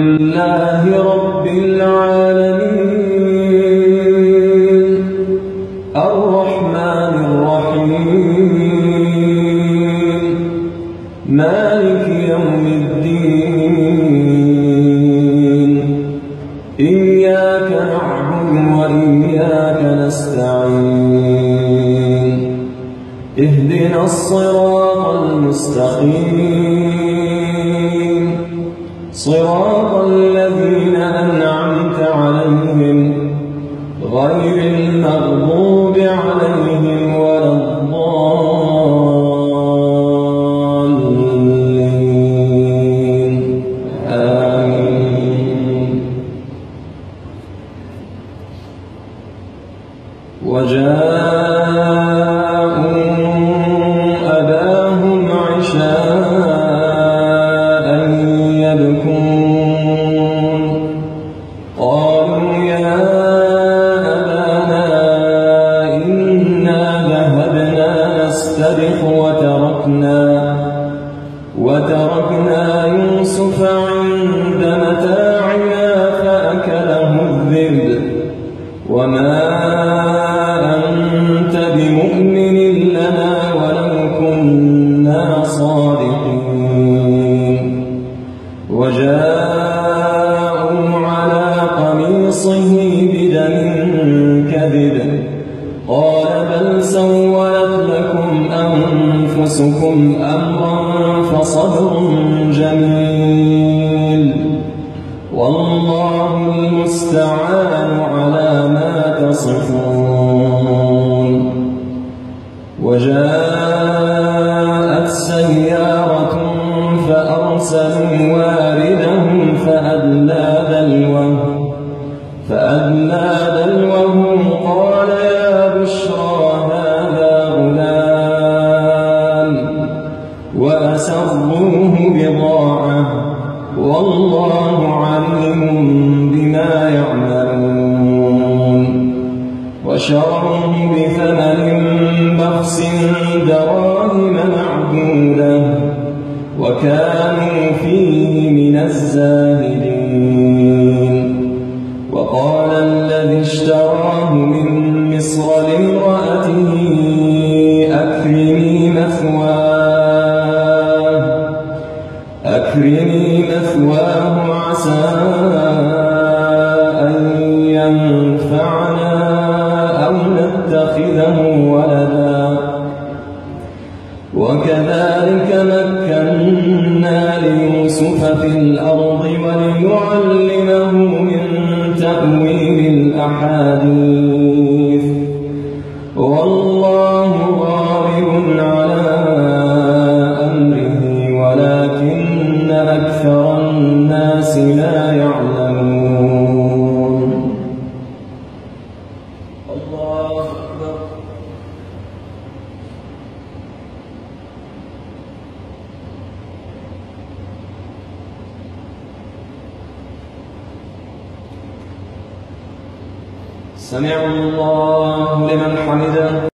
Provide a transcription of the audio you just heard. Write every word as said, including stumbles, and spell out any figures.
لله رب العالمين الرحمن الرحيم مالك يوم الدين إياك نعبد وإياك نستعين اهدنا الصراط المستقيم صراط الذين أنعمت عليهم غير المغضوب عليهم ولا الضالين آمين. وجاءوا أباهم عشاء يبكون قالوا يا أبانا إنا ذهبنا نستبق وتركنا وتركنا يوسف عند متاعنا فأكله الذئب وما أنت بمؤمن لنا ولو كنا صادقين. وجاءوا على قميصه بدم كذب قال بل سولت لكم أنفسكم أمرا فصبر جميل والله المستعان على ما تصفون. وجاءت سيارة فأرسلوا واردهم فأدلى دلوه فأدلى دلوه قال يا بشرى هذا غلام وأسروه بضاعة والله عليم بما يعملون. وشروه بثمن بخس دراهم معدودة وكانوا فيه من الزاهدين. وقال الذي اشتراه من مصر لامرأته أكرمي مثواه أكرمي مثواه عسى أن ينفعنا أو نتخذه ولدا وكذلك مكنا ليوسف في الأرض ولنعلمه من تأويل الأحاديث والله غالب على أمره ولكن أكثر الناس لا يعلمون. الله أكبر. سمع الله لمن حمده.